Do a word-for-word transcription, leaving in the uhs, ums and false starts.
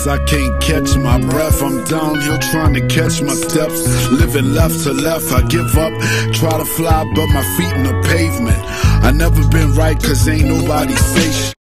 steps, I can't catch my breath. I'm downhill trying to catch my steps. Living left to left, I give up. Try to fly, but my feet in the pavement. I never been right, cause ain't nobody say shit.